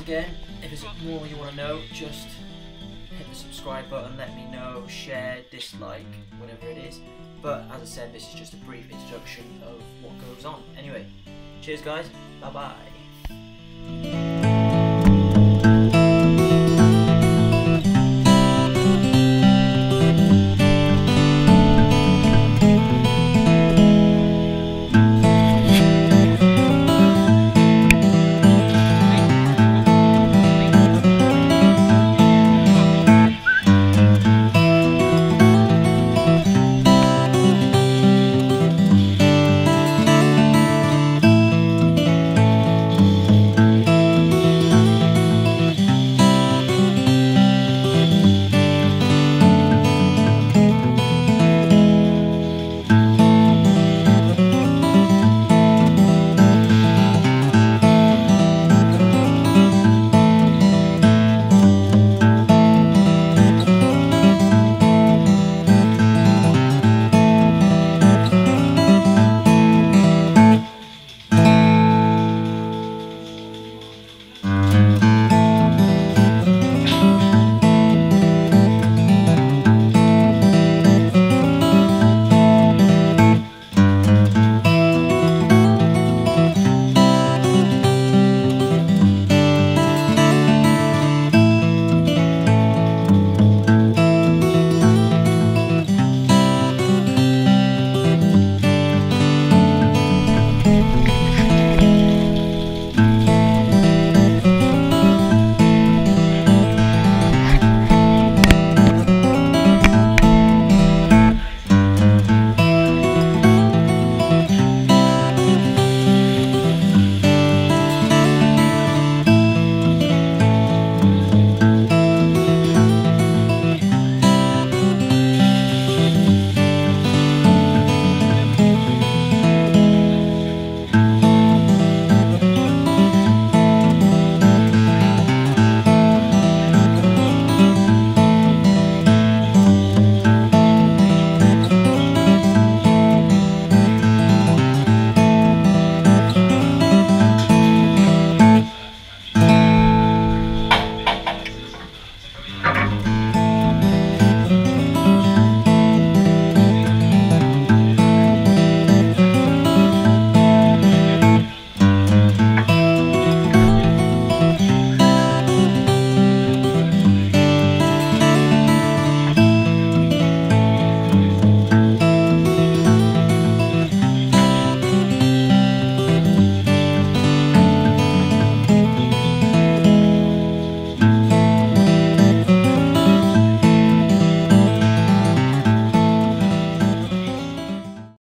again, if there's more you want to know, just hit the subscribe button, let me know, share, dislike, whatever it is. But as I said, this is just a brief introduction of what goes on. Anyway, cheers guys, bye bye.